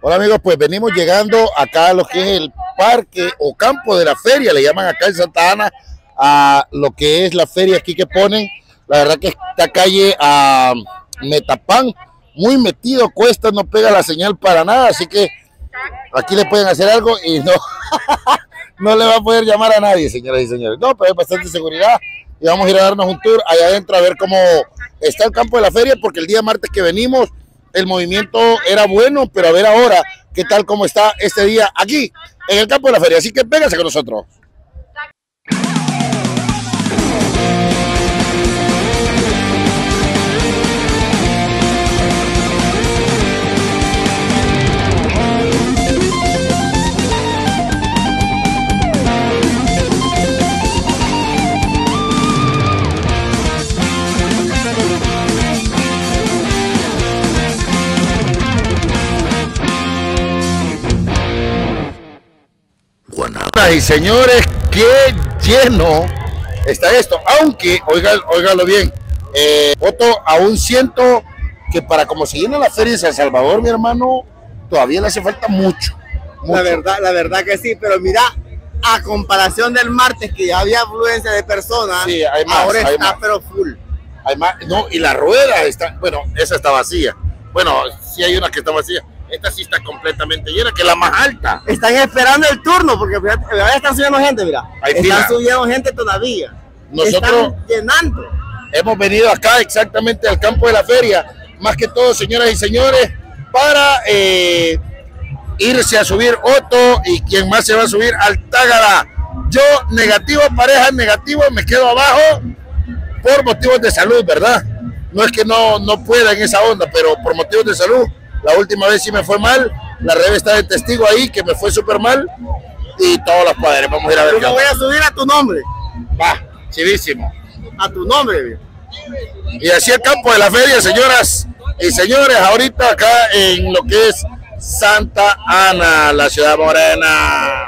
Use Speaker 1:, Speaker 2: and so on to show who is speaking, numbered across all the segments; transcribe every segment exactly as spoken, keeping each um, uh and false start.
Speaker 1: Hola amigos, pues venimos llegando acá a lo que es el parque o campo de la feria, le llaman acá en Santa Ana, a lo que es la feria aquí que ponen. La verdad que esta calle a Metapán, muy metido, cuesta, no pega la señal para nada, así que aquí le pueden hacer algo y no, no le va a poder llamar a nadie, señoras y señores. No, pero hay bastante seguridad y vamos a ir a darnos un tour allá adentro a ver cómo está el campo de la feria, porque el día martes que venimos el movimiento era bueno, pero a ver ahora qué tal, cómo está este día aquí en el campo de la feria. Así que vénganse con nosotros. Y señores, qué lleno está esto, aunque, oigan, óigalo bien, eh, Otto, aún siento que para como se llena la feria de San Salvador, mi hermano, todavía le hace falta mucho, mucho.
Speaker 2: La verdad, la verdad que sí, pero mira, a comparación del martes que ya había afluencia de personas,
Speaker 1: sí, hay más,
Speaker 2: ahora
Speaker 1: hay
Speaker 2: está
Speaker 1: más.
Speaker 2: pero full.
Speaker 1: Hay más, no, y la rueda está, bueno, esa está vacía, bueno, sí hay una que está vacía. Esta sí está completamente llena, que es la más alta.
Speaker 2: Están esperando el turno, porque fíjate, ya están subiendo gente, mira.
Speaker 1: Hay
Speaker 2: están
Speaker 1: fila.
Speaker 2: subiendo gente todavía.
Speaker 1: Nosotros
Speaker 2: están llenando.
Speaker 1: Hemos venido acá exactamente al campo de la feria, más que todo, señoras y señores, para eh, irse a subir Otto y quien más se va a subir al Tágara. Yo, negativo, pareja negativo, me quedo abajo por motivos de salud, ¿verdad? No es que no, no pueda en esa onda, pero por motivos de salud. La última vez sí me fue mal, la Rebe está de testigo ahí, que me fue súper mal, y todos los padres, vamos a ir a ver.
Speaker 2: Yo me voy a subir a tu nombre.
Speaker 1: Va, chivísimo.
Speaker 2: A tu nombre.
Speaker 1: Y así el campo de la feria, señoras y señores, ahorita acá en lo que es Santa Ana, la ciudad morena.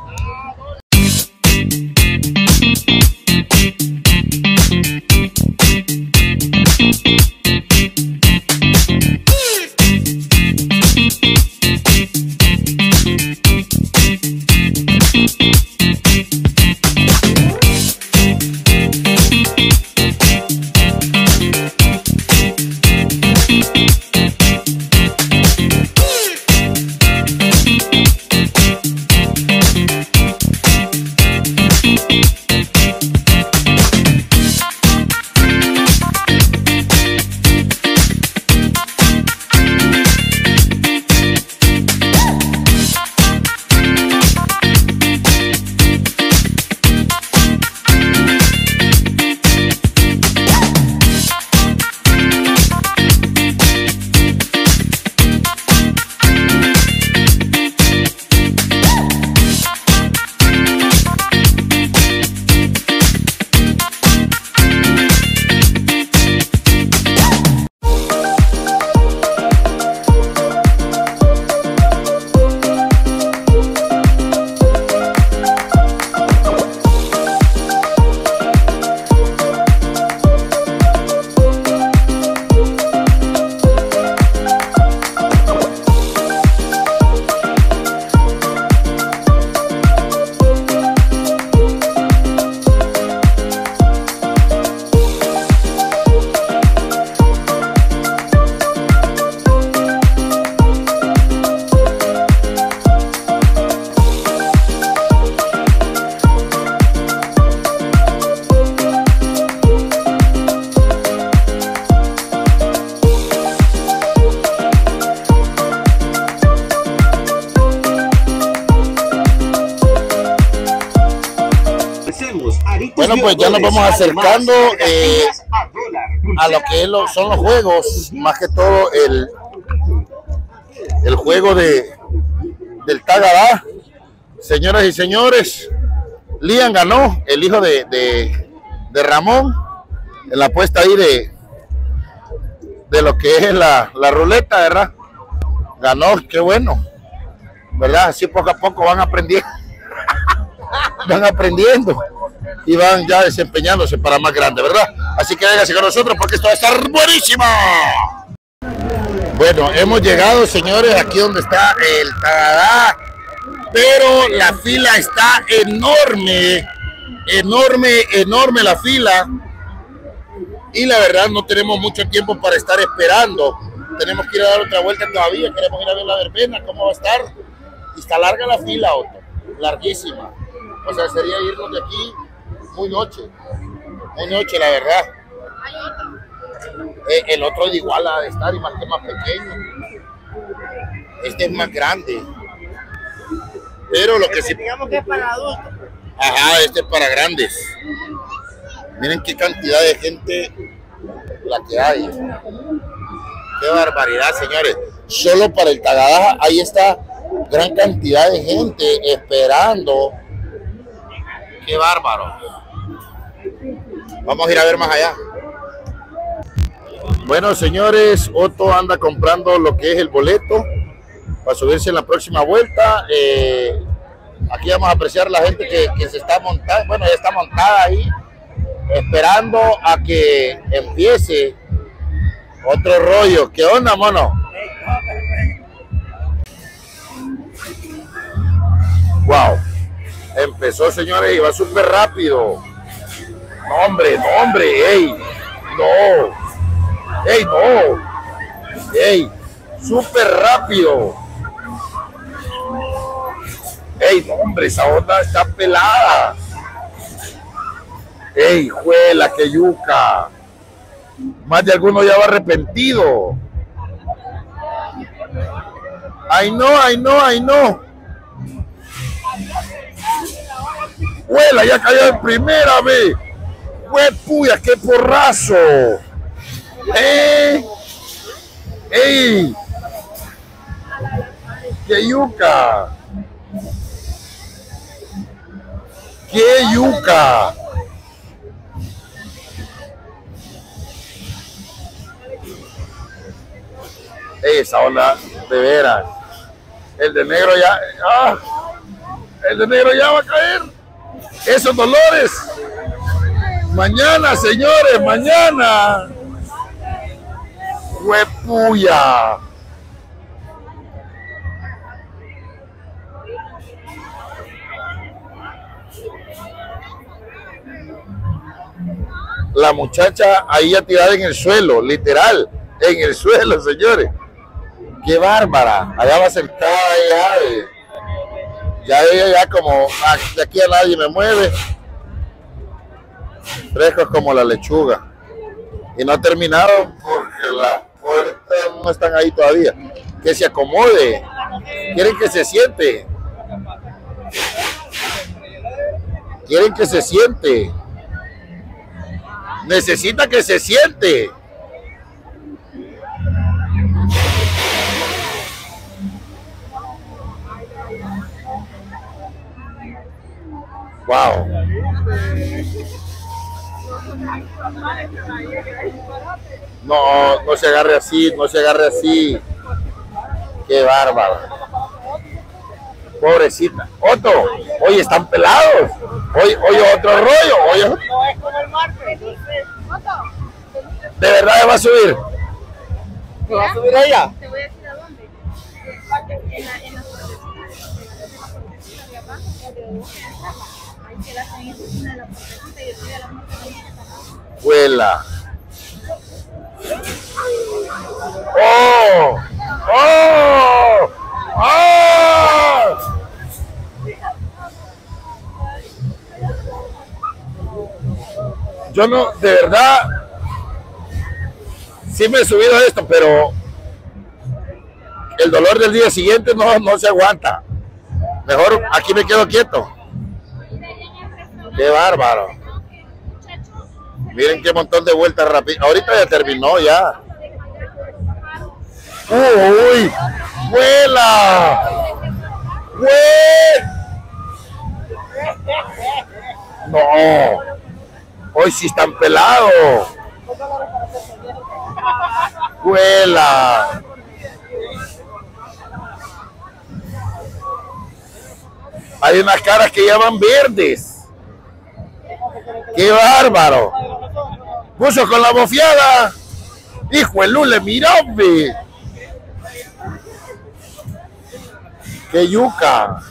Speaker 1: Bueno, pues ya nos vamos acercando eh, a lo que es lo, son los juegos, más que todo el, el juego de, del Tágara. Señoras y señores, Lian ganó, el hijo de, de, de Ramón, en la apuesta ahí de, de lo que es la, la ruleta, ¿verdad? Ganó, qué bueno, ¿verdad? Así poco a poco van aprendiendo, van aprendiendo y van ya desempeñándose para más grande, ¿verdad? Así que véngase con nosotros porque esto va a estar buenísimo. Bueno, hemos llegado, señores, aquí donde está el Tagadá, pero la fila está enorme, enorme, enorme la fila, y la verdad no tenemos mucho tiempo para estar esperando. Tenemos que ir a dar otra vuelta todavía, queremos ir a ver la verbena, cómo va a estar. Y está larga la fila, Otto, larguísima. O sea, sería irnos de aquí muy noche, muy noche, la verdad. Eh, el otro de igual ha de estar, y más que más pequeño. Este es más grande. Pero lo que sí...
Speaker 2: Digamos que es para adultos.
Speaker 1: Ajá, este es para grandes. Miren qué cantidad de gente la que hay. Qué barbaridad, señores. Solo para el Tagadá ahí está gran cantidad de gente esperando. Qué bárbaro. Vamos a ir a ver más allá. Bueno, señores, Otto anda comprando lo que es el boleto para subirse en la próxima vuelta. Eh, aquí vamos a apreciar la gente que, que se está montada, bueno, ya está montada ahí, esperando a que empiece otro rollo. ¿Qué onda, mono? Wow, empezó, señores, y va súper rápido. No, hombre, no, hombre, ey, no. ¡Ey, no! ¡Ey! ¡Súper rápido! ¡Ey, no, hombre! Esa onda está pelada. ¡Ey, juela, qué yuca! Más de alguno ya va arrepentido. ¡Ay, no, ay, no, ay, no! ¡Juela, ya cayó en primera vez! ¡Hue puya, qué porrazo! ¡Eh! ¡Ey! ¡Qué yuca! ¡Qué yuca! ¡Ey, esa onda de veras! El de negro ya... ¡Ah! El de negro ya va a caer. ¡Esos dolores! ¡Mañana, señores! ¡Mañana! ¡Huepuya! La muchacha ahí ya tirada en el suelo, literal, en el suelo, señores. ¡Qué bárbara! Allá va sentada ella. Ya ella ya como, de aquí a nadie me mueve. Frescos como la lechuga. Y no ha terminado porque las puertas no están ahí todavía. Que se acomode. Quieren que se siente. Quieren que se siente. Necesita que se siente. Wow. No, no se agarre así, no se agarre así. Qué bárbaro. Pobrecita. Otto, oye, están pelados. Oye, oye, otro rollo. Oye.
Speaker 2: No es como el martes.
Speaker 1: ¿De verdad va a subir?
Speaker 2: ¿Me va a subir ella?
Speaker 3: Te voy a decir a dónde. En la, en la de abajo, ahí queda en esa esquina de la puertecita y estoy a la música.
Speaker 1: Huela. ¡Oh! ¡Oh! ¡Oh! Yo no, de verdad, sí me he subido a esto, pero el dolor del día siguiente no, no se aguanta. Mejor aquí me quedo quieto. ¡Qué bárbaro! Miren qué montón de vueltas rápido. Ahorita ya terminó ya. ¡Uy! ¡Vuela! ¡Vuela! No. Hoy sí están pelados. ¡Vuela! Hay unas caras que llaman verdes. ¡Qué bárbaro! Puso con la bofiada. Hijo el lule, miró, ve. ¡Qué yuca!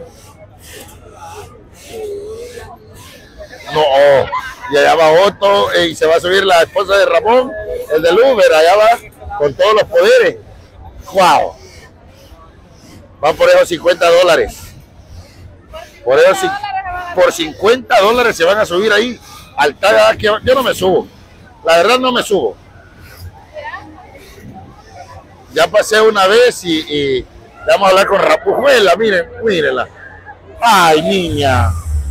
Speaker 1: No, oh, y allá va Otto eh, y se va a subir la esposa de Ramón, el del Uber, allá va con todos los poderes. ¡Wow! Van por esos cincuenta dólares. Por esos por cincuenta dólares se van a subir ahí. Al tag, yo no me subo. La verdad no me subo. Ya pasé una vez y, y vamos a hablar con Rapujuela, miren, mírenla. Ay, niña.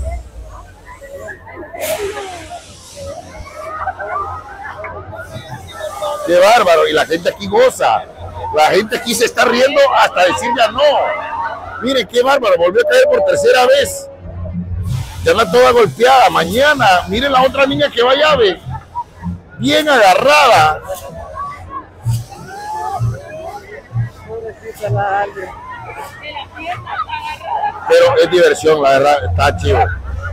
Speaker 1: Qué bárbaro, y la gente aquí goza. La gente aquí se está riendo hasta decir ya no. Miren qué bárbaro, volvió a caer por tercera vez. Ya anda toda golpeada. Mañana, miren la otra niña que va llave. Bien agarrada. Pero es diversión, la verdad, está chido.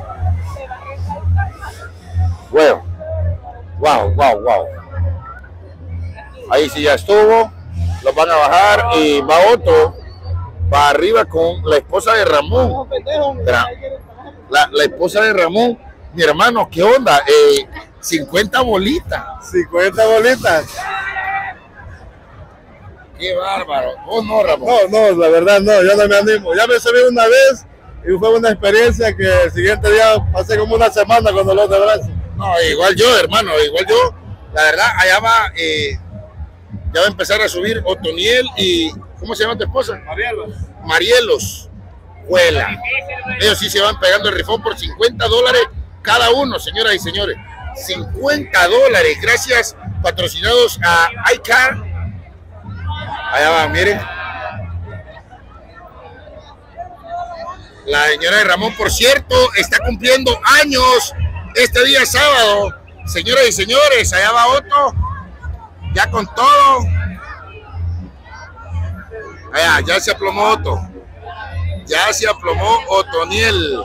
Speaker 1: Bueno, wow, wow, wow. Ahí sí ya estuvo, los van a bajar y va otro, va arriba con la esposa de Ramón. La, la esposa de Ramón, mi hermano, ¿qué onda? Eh, cincuenta bolitas.
Speaker 2: cincuenta bolitas.
Speaker 1: Qué bárbaro. Oh, no, Ramón.
Speaker 2: No, no, la verdad no, yo no me animo. Ya me subí una vez y fue una experiencia que el siguiente día pasé como una semana con dolor de brazo.
Speaker 1: No, igual yo, hermano, igual yo. La verdad, allá va, eh, ya va a empezar a subir Otoniel y, ¿cómo se llama tu esposa?
Speaker 2: Marielos.
Speaker 1: Marielos. Huela. Ellos sí se van pegando el rifón por cincuenta dólares cada uno, señoras y señores. cincuenta dólares, gracias, patrocinados a iCar. Allá va, miren. La señora de Ramón, por cierto, está cumpliendo años este día sábado. Señoras y señores, allá va Otto. Ya con todo. Allá, ya se aplomó Otto. Ya se aplomó Otoniel.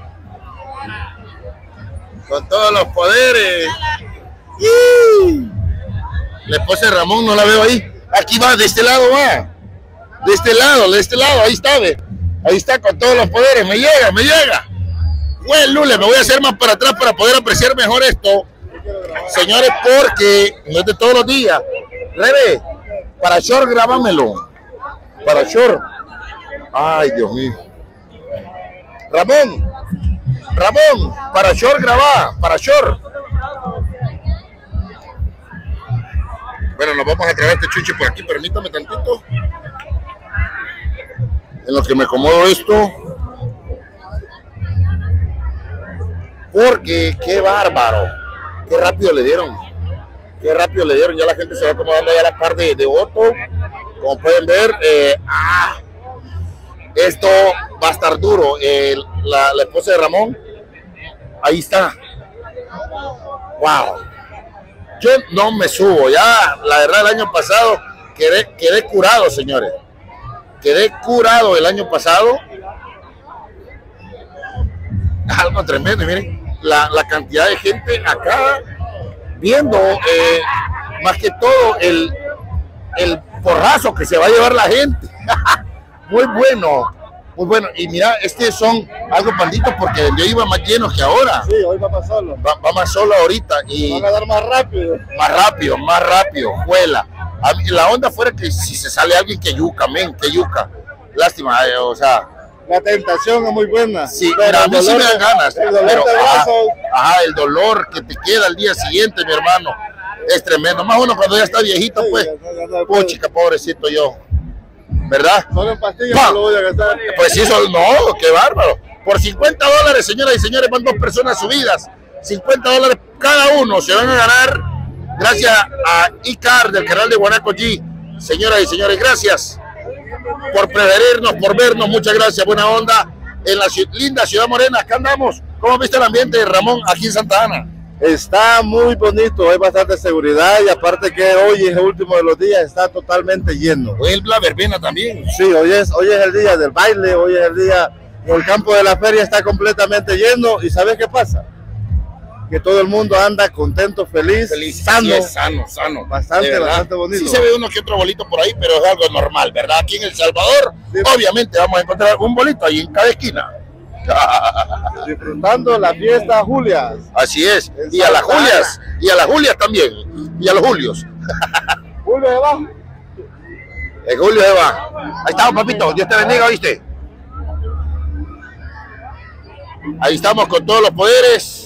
Speaker 1: Con todos los poderes. ¡Y! La esposa de Ramón no la veo ahí. Aquí va, de este lado va. De este lado, de este lado, ahí está, ve. Ahí está con todos los poderes. Me llega, me llega. Bueno, Lule, me voy a hacer más para atrás para poder apreciar mejor esto. Señores, porque no es de todos los días. Rebe, para short, grábamelo. Para short. Ay, Dios mío. Ramón, Ramón, para short grabá, para short. Bueno, nos vamos a traer este chuche por aquí, permítame tantito. En lo que me acomodo esto. Porque, qué bárbaro. Qué rápido le dieron. Qué rápido le dieron. Ya la gente se va acomodando ya a la par de, de Otto. Como pueden ver, eh, ah, esto va a estar duro. Eh, la, la esposa de Ramón, ahí está. Wow. Yo no me subo. Ya, la verdad, el año pasado quedé, quedé curado, señores. Quedé curado el año pasado. Algo tremendo, miren. La, la cantidad de gente acá viendo, eh, más que todo, el, el porrazo que se va a llevar la gente. Muy bueno, muy bueno. Y mira, estos son algo panditos porque yo iba más lleno que ahora.
Speaker 2: Sí, hoy va más solo.
Speaker 1: Va, va más solo ahorita. Y
Speaker 2: van a dar más rápido.
Speaker 1: Más rápido, más rápido, juela. A mí, la onda fuera que si se sale alguien que yuca, men, que yuca. Lástima, eh, o sea.
Speaker 2: La tentación es muy buena.
Speaker 1: Sí, pero a mí sí me dan ganas.
Speaker 2: El dolor
Speaker 1: pero,
Speaker 2: de brazo.
Speaker 1: Ajá, ajá, el dolor que te queda al día siguiente, mi hermano, es tremendo. Más uno cuando ya está viejito,
Speaker 2: Sí,
Speaker 1: pues.
Speaker 2: ya, ya, ya, ya,
Speaker 1: Puchica, pobrecito yo. ¿Verdad?
Speaker 2: Solo en pastillas no lo voy a gastar.
Speaker 1: Pues sí, eso, no, qué bárbaro. Por cincuenta dólares, señoras y señores, van dos personas subidas. cincuenta dólares cada uno se van a ganar gracias a iCar del canal de Guanaco G. Señoras y señores, gracias por preferirnos, por vernos. Muchas gracias, buena onda. En la ciudad, linda Ciudad Morena, acá andamos. ¿Cómo viste el ambiente, Ramón, aquí en Santa Ana?
Speaker 2: Está muy bonito, hay bastante seguridad y aparte que hoy es el último de los días, está totalmente lleno.
Speaker 1: Hoy es la verbena también.
Speaker 2: Sí, hoy es, hoy es el día del baile, hoy es el día, el campo de la feria está completamente lleno y ¿sabes qué pasa? que todo el mundo anda contento, feliz,
Speaker 1: Feliz,
Speaker 2: sano.
Speaker 1: sí es sano, sano.
Speaker 2: Bastante,
Speaker 1: De verdad.
Speaker 2: bastante bonito.
Speaker 1: Sí se ve uno que otro bolito por ahí, pero es algo normal, ¿verdad? Aquí en El Salvador,
Speaker 2: Sí.
Speaker 1: obviamente vamos a encontrar un bolito ahí en cada esquina.
Speaker 2: Disfrutando la fiesta Julias.
Speaker 1: Así es.
Speaker 2: En
Speaker 1: Y a las
Speaker 2: Santa Ana.
Speaker 1: Julias, y a las Julias también, y a los Julios.
Speaker 2: Julio debajo.
Speaker 1: El Julio Eva. Ahí estamos, papito. Dios te bendiga, ¿viste? Ahí estamos con todos los poderes.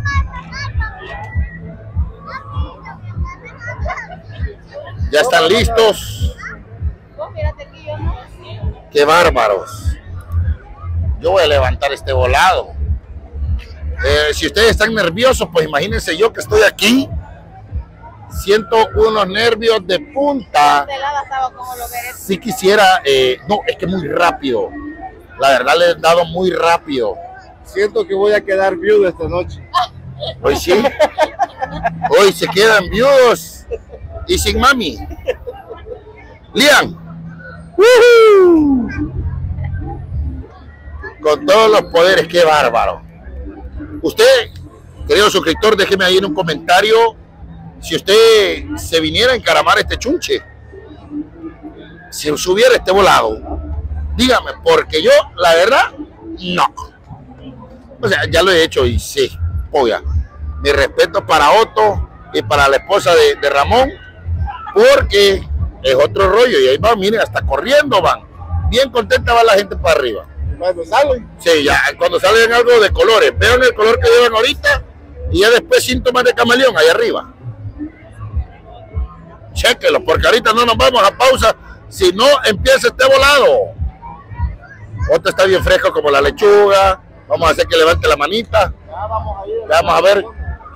Speaker 1: Ya están listos.
Speaker 3: Vos mírate aquí, yo no.
Speaker 1: ¡Qué bárbaros! Yo voy a levantar este volado. Eh, si ustedes están nerviosos, pues imagínense yo que estoy aquí. Siento unos nervios de punta.
Speaker 3: De lado estaba como lo veré.
Speaker 1: Si quisiera, eh, no, es que muy rápido. La verdad le he dado muy rápido.
Speaker 2: Siento que voy a quedar viudo esta noche.
Speaker 1: Hoy sí. Hoy se quedan viudos y sin mami. Lian. ¡Woohoo! Con todos los poderes, qué bárbaro. Usted, querido suscriptor, déjeme ahí en un comentario si usted se viniera a encaramar este chunche, si subiera este volado. Dígame, porque yo, la verdad, no. O sea, ya lo he hecho y sí, obvia. Mi respeto para Otto y para la esposa de, de Ramón, porque es otro rollo. Y ahí van, miren, hasta corriendo van. Bien contenta va la gente para arriba.
Speaker 2: Cuando salen,
Speaker 1: Sí, ya cuando salen algo de colores, vean el color que llevan ahorita y ya después síntomas de camaleón ahí arriba. Chéquelo, porque ahorita no nos vamos a pausa si no empieza este volado. Otro está bien fresco como la lechuga. Vamos a hacer que levante la manita.
Speaker 2: ya vamos a ir.
Speaker 1: Vamos a ver.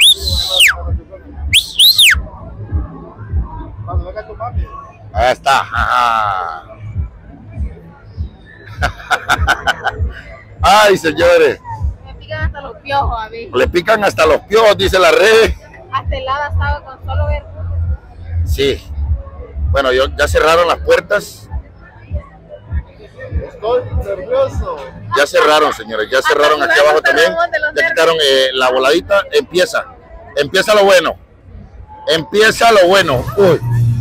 Speaker 2: Cuando venga tu mami.
Speaker 1: Ahí está. Ajá. Ay, señores.
Speaker 3: Me pican hasta los piojos, a mí.
Speaker 1: Le pican hasta los piojos, dice la red.
Speaker 3: Hasta helada estaba con solo ver.
Speaker 1: Sí. Bueno, yo, ya cerraron las puertas.
Speaker 2: Estoy nervioso.
Speaker 1: Ya cerraron, señores. Ya cerraron aquí abajo también. Ya quitaron eh, la voladita. Empieza. Empieza lo bueno. Empieza lo bueno. Uy.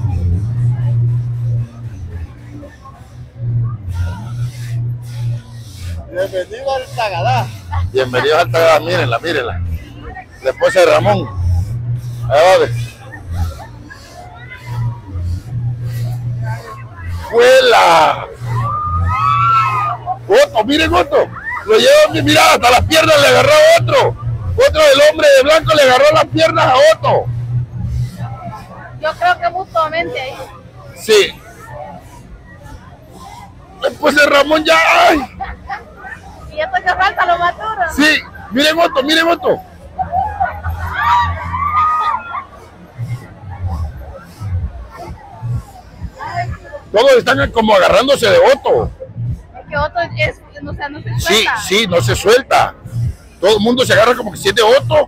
Speaker 2: Bienvenido al Tagadá.
Speaker 1: Bienvenidos al Tagadá. Mírenla, mírenla. La esposa de Ramón. Ahí va. ¡Vuela! Otto, miren Otto. Lo lleva, mira, hasta las piernas le agarró a otro. Otro del hombre de blanco le agarró las piernas a Otto.
Speaker 3: Yo creo que mutuamente ahí.
Speaker 1: Sí. Después de Ramón ya. ¡Ay!
Speaker 3: Y esto que falta lo maturo.
Speaker 1: Sí, miren Otto, miren Otto. Todos están como agarrándose de Otto.
Speaker 3: Es que otro es, o sea, no se
Speaker 1: Sí,
Speaker 3: suelta.
Speaker 1: sí, no se suelta. Todo el mundo se agarra como que si es de Otto.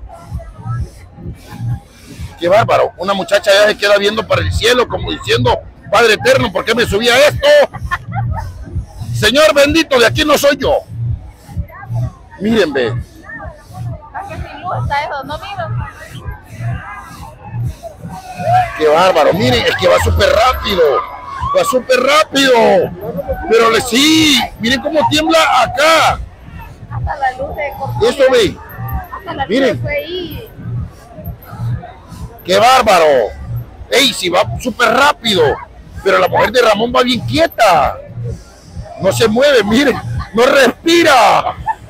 Speaker 1: Qué bárbaro. Una muchacha ya se queda viendo para el cielo como diciendo, Padre Eterno, ¿por qué me subí a esto? Señor bendito, de aquí no soy yo. Miren, ve.
Speaker 3: Es que sin luz está eso, no miro.
Speaker 1: Qué bárbaro. Miren, es que va súper rápido. Va súper rápido. Pero le sí. Miren cómo tiembla acá.
Speaker 3: Hasta la luz se cortó.
Speaker 1: Eso ve.
Speaker 3: Hasta la luz
Speaker 1: Miren.
Speaker 3: se fue ahí.
Speaker 1: ¡Qué bárbaro! ¡Ey, si va súper rápido! Pero la mujer de Ramón va bien quieta. No se mueve, miren. No respira.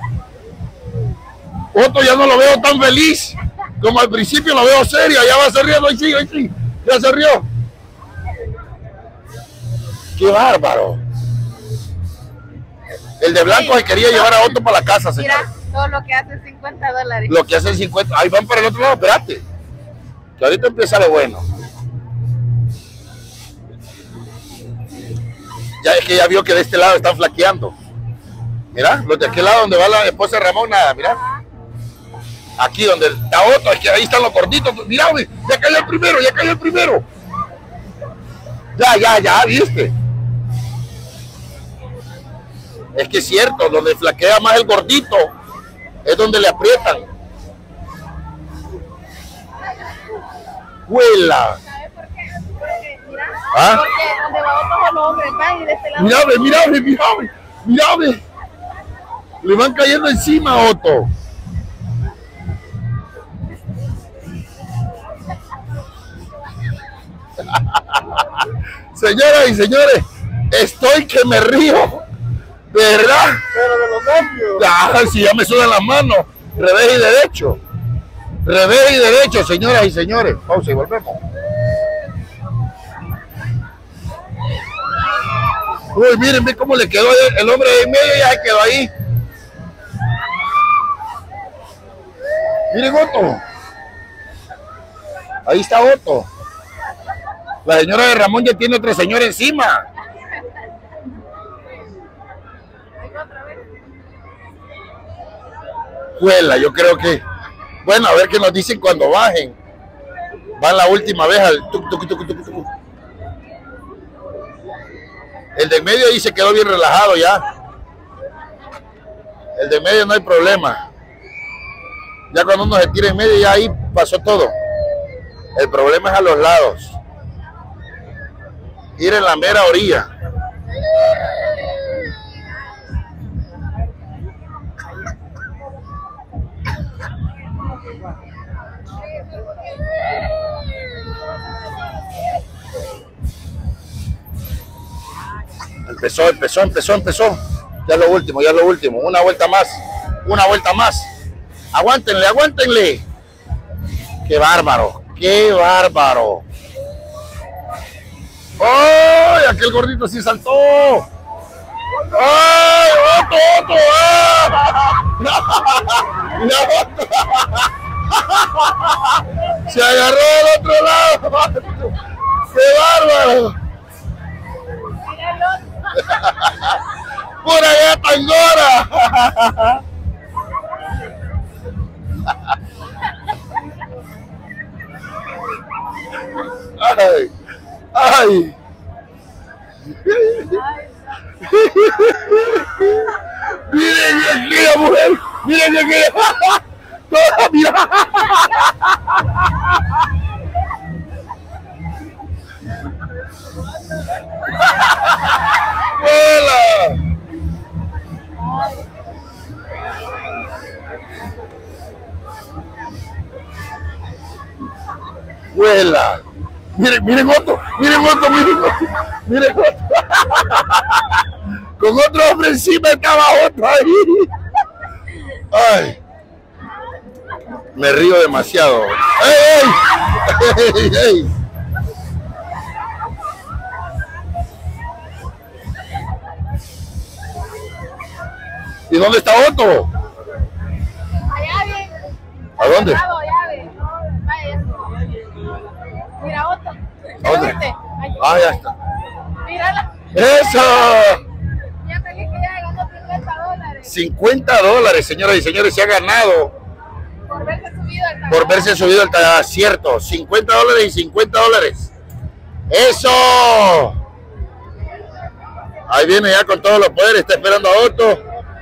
Speaker 1: Otto ya no lo veo tan feliz. Como al principio lo veo serio. Ya va a ser riendo. ¡Ay, sí, ay, sí! Ya se rió. ¡Qué bárbaro! El de blanco se quería llevar a Otto para la casa, señor.
Speaker 3: Mira, todo lo que hace cincuenta dólares.
Speaker 1: Lo que hacen cincuenta. Ahí van para el otro lado, espérate. Que ahorita empieza lo bueno. Ya es que ya vio que de este lado están flaqueando. Mira, los de aquel lado donde va la esposa de Ramón, nada, mira. Aquí donde está Otto, es que ahí están los gorditos. Mira, güey, ya cayó el primero, ya cayó el primero. Ya, ya, ya, viste. Es que es cierto, donde flaquea más el gordito es donde le aprietan. ¡Huela!
Speaker 3: ¿Sabes por qué? Porque, mira,
Speaker 1: ¿Ah?
Speaker 3: porque donde va otros los hombres van y de este lado.
Speaker 1: Mírame, mírame, mírame, mírame. Le van cayendo encima a Otto. Señoras y señores, estoy que me río. De verdad.
Speaker 2: Pero de los nervios.
Speaker 1: Ah, si ya me sudan las manos. Revés y derecho. Revés y derecho, señoras y señores. Pausa y volvemos. Uy, miren, miren cómo le quedó el, el hombre de en medio, ya se quedó ahí. Miren Otto. Ahí está Otto. La señora de Ramón ya tiene otro señor encima. Huela, yo creo que... Bueno, a ver qué nos dicen cuando bajen. Van la última vez al tuc, tuc, tuc, tuc, tuc. El de en medio ahí se quedó bien relajado ya. El de en medio no hay problema. Ya cuando uno se tira en medio ya ahí pasó todo. El problema es a los lados. Ir en la mera orilla. Empezó, empezó, empezó, empezó. Ya lo último, ya lo último. Una vuelta más. Una vuelta más. Aguántenle, aguántenle. Qué bárbaro, qué bárbaro. ¡Ay! Aquel gordito sí saltó. ¡Ay! ¡Otto, Otto! ¡Ah! ¡Mira, Otto! Se agarró al otro lado. ¡Qué bárbaro! ¡Pura gata angora! ¡Ay! ¡Ay! ¡Miren aquella mujer! ¡Miren aquella! ¡Toda, mira! ¡Vuela! ¡Vuela! Miren, miren Otto, miren Otto, miren Otto, miren Otto. Con otro hombre encima estaba Otto ahí. Ay, me río demasiado. ¡Ey, ey! ¡Ey, ey! ¿Y dónde está Otto?
Speaker 3: Allá bien.
Speaker 1: ¿A dónde?
Speaker 3: Allá bien. Vaya, ya estuvo. Mira, Otto.
Speaker 1: ¿A dónde?
Speaker 3: ¿Viste? Ahí.
Speaker 1: Ah, ya está.
Speaker 3: Mírala.
Speaker 1: ¡Eso!
Speaker 3: Ya feliz que ya ganó cincuenta dólares.
Speaker 1: cincuenta dólares, señoras y señores, se ha ganado
Speaker 3: Por verse subido al
Speaker 1: por verse subido al taller. Cierto, cincuenta dólares y cincuenta dólares. ¡Eso! Ahí viene ya con todos los poderes, está esperando a Otto.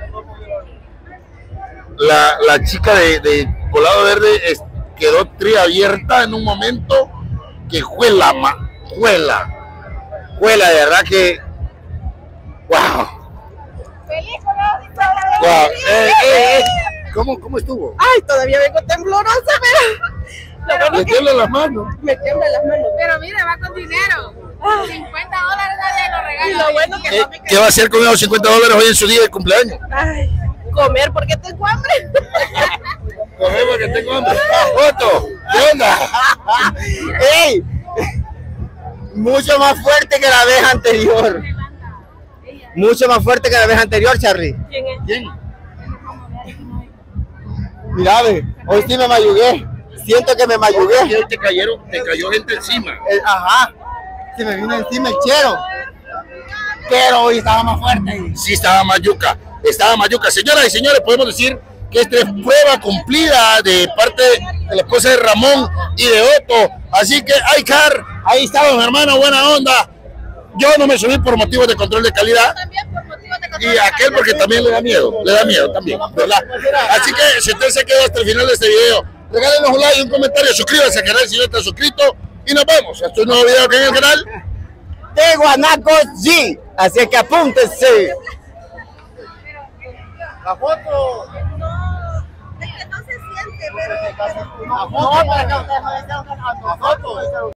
Speaker 1: La, la chica de, de colado verde es, quedó triabierta en un momento que juela, ma, juela, juela, de verdad que, wow,
Speaker 3: Feliz con los cincuenta dólares.
Speaker 1: wow. Eh, eh, eh. ¿Cómo, ¿Cómo estuvo?
Speaker 4: Ay, todavía vengo temblorosa, pero... Lo bueno
Speaker 1: Le
Speaker 4: que
Speaker 1: tiemblan las manos.
Speaker 4: me tiemblan las manos.
Speaker 3: Pero mira, va con dinero. cincuenta dólares nadie lo regala.
Speaker 4: Y lo bueno que
Speaker 1: ¿Qué,
Speaker 4: no me
Speaker 1: ¿Qué va a hacer con esos cincuenta dólares hoy en su día de cumpleaños?
Speaker 4: Ay, comer porque tengo hambre.
Speaker 1: Comemos que tengo hambre. Otto, ¿qué onda?
Speaker 5: ¡Ey! Mucho más fuerte que la vez anterior. Mucho más fuerte que la vez anterior, Charlie.
Speaker 4: ¿Quién es?
Speaker 1: ¿Quién?
Speaker 5: Mira, ve, hoy sí me mayugué. Siento que me mayugué.
Speaker 1: Y hoy te cayeron, te cayó gente encima.
Speaker 5: Eh, ajá. Se me vino encima el chero. Pero hoy estaba más fuerte.
Speaker 1: Sí, estaba mayuca, estaba mayuca. Señoras y señores, podemos decir que esta es prueba cumplida de parte de la esposa de Ramón y de Otto. Así que, ay, Car, ahí estamos, hermano, buena onda. Yo no me subí por motivos de control de calidad.
Speaker 3: También por motivos de
Speaker 1: Y
Speaker 3: control de
Speaker 1: aquel
Speaker 3: calidad.
Speaker 1: porque también le da miedo, le da miedo también, ¿verdad? Así que si usted se quedó hasta el final de este video, regálenos un like y un comentario, suscríbanse al canal si no están suscritos y nos vemos. Hasta un nuevo video aquí en el canal
Speaker 5: de Guanaco G. Así que apúntense.
Speaker 2: La foto.
Speaker 3: No, es que no se siente, pero...
Speaker 2: La foto. La foto.